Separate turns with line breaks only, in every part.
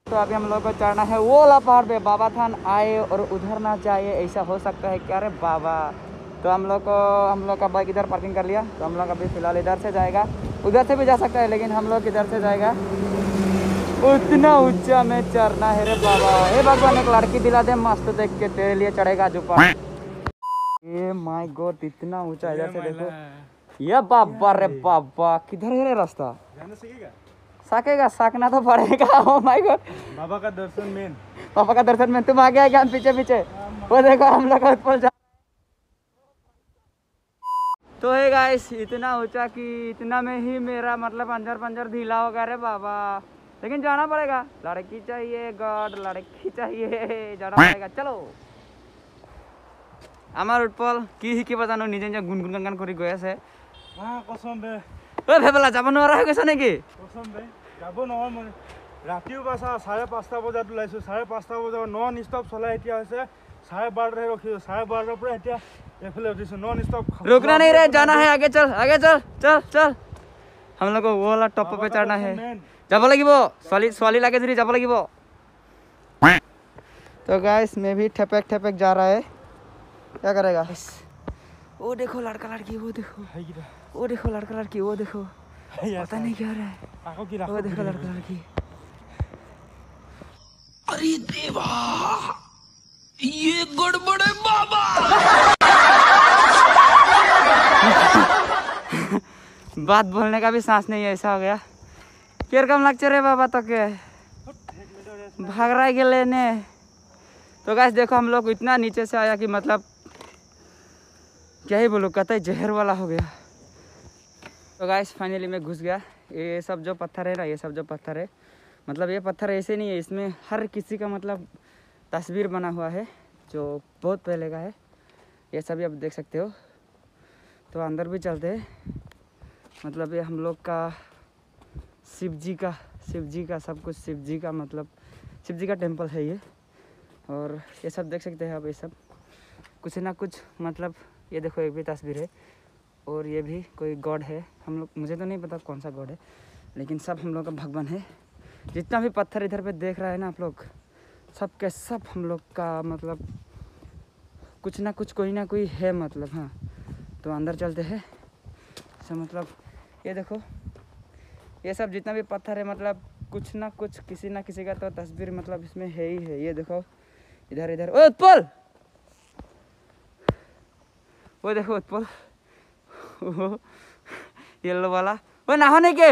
तो अभी हम लोग को चढ़ना है वो वाला पहाड़ पे। बाबा थान आए और उधर ना जाए, ऐसा हो सकता है क्या रे बाबा। तो हम लोग का बाइक इधर पार्किंग कर लिया। तो हम लोग अभी फ़िलहाल इधर से जाएगा, उधर से भी जा सकता है लेकिन हम लोग इधर से जाएगा। उतना ऊंचा में चढ़ना है रे बाबा। हे भगवान एक लड़की दिला दे मस्त देख के, तेरे लिए चढ़ेगा जो पहाड़। ये माय गॉड इतना ऊंचा, इधर से देखो। ये बाबा रे बाबा, किधर है रे रास्ता? सकेगा, सकना तो पड़ेगा। ओ माय गॉड,
बाबा का दर्शन मेन।
पापा का दर्शन में तुम आगे आगे हम पीछे पीछे। वो देखो हम लोग ऊपर जा। तो है गाइस इतना ऊंचा कि इतना में ही मेरा मतलब अंजर पंजर ढीला होगा रे बाबा। लेकिन जाना पड़ेगा, लड़की चाहिए गॉड, लड़की चाहिए, जाना पड़ेगा। चलो আমার উৎপল কি শিকিব জানো, নিজে নিজে গুণগুণ গান কৰি গৈ আছে।
কচম বে
ঐ ভেবেলা যাব নোৱাৰা হৈ গৈছে নেকি?
কচম বে যাব নহয়। মই ৰাতিও বাছা 5:30 বজাত ওলাইছোঁ। 5:30 বজাত নন ষ্টপ চলাই এতিয়া হৈছে 12:30 ৰখিছোঁ। 12:30 পৰা এতিয়া এইফালে উঠিছোঁ নন ষ্টপ।
रुकना नहीं रे, जाना है आगे। चल आगे चल चल चल। हम लोग को वो वाला टॉप पे चढ़ना है, যাব লাগিব। ছোৱালী লাগে যদি যাব লাগিব। तो गाइस मैं भी ठेपेक ठेपेक जा रहा है, क्या करेगा। वो देखो लड़का लड़की, वो देखो, वो देखो लड़का लड़की, वो देखो पता नहीं क्या रहा है। वो देखो लड़का लड़की। अरे देवा ये गड़बड़ है बाबा। बात बोलने का भी सांस नहीं है, ऐसा हो गया। केर कम लगते रे बाबा तो के भाग रहा है लेने। तो गाइस देखो हम लोग इतना नीचे से आया कि मतलब क्या ही बोलूँ, कतई जहर वाला हो गया। तो गाइस फाइनली मैं घुस गया। ये सब जो पत्थर है ना, ये सब जो पत्थर है मतलब ये पत्थर ऐसे नहीं है, इसमें हर किसी का मतलब तस्वीर बना हुआ है जो बहुत पहले का है। ये सभी आप देख सकते हो। तो अंदर भी चलते हैं। मतलब ये हम लोग का शिव जी का सब कुछ शिव जी का मतलब शिव जी का टेम्पल है ये। और ये सब देख सकते हैं आप, ये सब कुछ ना कुछ मतलब ये देखो एक भी तस्वीर है। और ये भी कोई गॉड है, हम लोग मुझे तो नहीं पता कौन सा गॉड है, लेकिन सब हम लोग का भगवान है। जितना भी पत्थर इधर पे देख रहा है ना आप लोग, सब के सब हम लोग का मतलब कुछ ना कुछ कोई ना कोई है मतलब। हाँ तो अंदर चलते हैं। तो मतलब ये देखो ये सब जितना भी पत्थर है मतलब कुछ ना कुछ किसी ना किसी का तो तस्वीर मतलब इसमें है ही है। ये देखो इधर इधर, ओ उत्पल, वो देखो उत्पल, येलो वाला, वो नहाने के।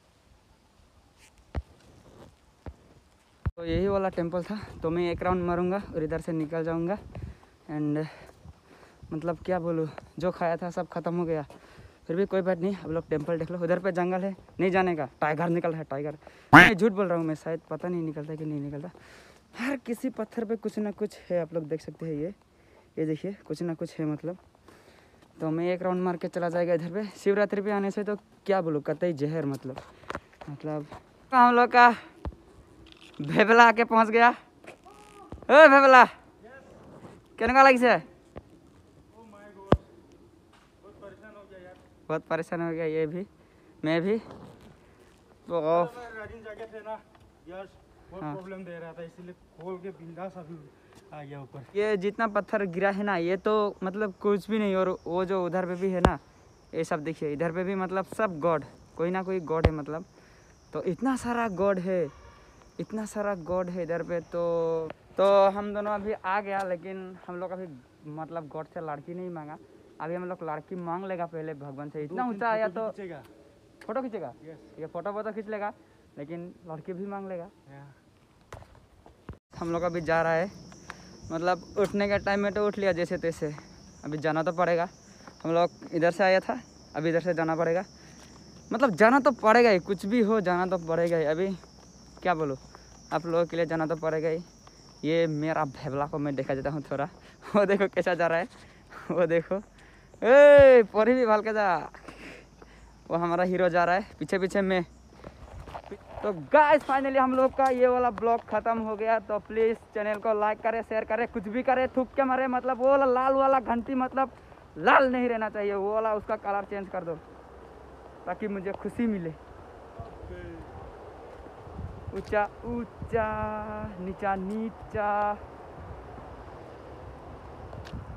तो यही वाला टेम्पल था। तो मैं एक राउंड मारूंगा और इधर से निकल जाऊंगा। एंड मतलब क्या बोलूँ, जो खाया था सब खत्म हो गया। फिर भी कोई बात नहीं, अब लोग टेम्पल देख लो। उधर पे जंगल है, नहीं जाने का। टाइगर निकल है, टाइगर। मैं झूठ बोल रहा हूँ, मैं शायद पता नहीं निकलता कि नहीं निकलता। हर किसी पत्थर पे कुछ ना कुछ है, आप लोग देख सकते हैं। ये देखिए कुछ ना कुछ है मतलब। तो मैं एक राउंड मार के चला जाएगा इधर पे। शिवरात्रि पे आने से तो क्या बोलूँ, कतई जहर मतलब हम लोग का भेबला आके पहुँच गया। ओ भेबला क्या लगी से? बहुत परेशान हो गया ये भी, मैं भी। तो
जाके थे ना यार, बहुत प्रॉब्लम दे रहा था, इसीलिए खोल के बिंदास अभी आ गया ऊपर।
ये जितना पत्थर गिरा है ना, ये तो मतलब कुछ भी नहीं। और वो जो उधर पे भी है ना, ये सब देखिए, इधर पे भी मतलब सब गॉड, कोई ना कोई गॉड है मतलब। तो इतना सारा गॉड है, इतना सारा गॉड है इधर पे। तो हम दोनों अभी आ गया, लेकिन हम लोग अभी मतलब गॉड से लड़की नहीं मांगा। अभी हम लोग लड़की मांग लेगा पहले भगवान से। इतना ऊंचा आया तो फोटो खींचेगा, ये फोटो खींच लेगा, लेकिन लड़की भी मांग लेगा। हम लोग अभी जा रहा है, मतलब उठने के टाइम में तो उठ लिया जैसे तैसे। अभी जाना तो पड़ेगा। हम लोग इधर से आया था, अभी इधर से जाना पड़ेगा। मतलब जाना तो पड़ेगा ही, कुछ भी हो जाना तो पड़ेगा ही। अभी क्या बोलूँ, आप लोगों के लिए जाना तो पड़ेगा ही। ये मेरा भेबला को मैं देखा जाता हूँ थोड़ा। वो देखो कैसा जा रहा है, वो देखो। ए परी भी भाल के जा। वो हमारा हीरो जा रहा है, पीछे पीछे मैं। तो गाइस फाइनली हम लोग का ये वाला ब्लॉग खत्म हो गया। तो प्लीज़ चैनल को लाइक करें, शेयर करें, कुछ भी करें, थूक के मारे। मतलब वो वाला लाल वाला घंटी मतलब लाल नहीं रहना चाहिए, वो वाला उसका कलर चेंज कर दो ताकि मुझे खुशी मिले। ऊंचा ऊंचा नीचा नीचा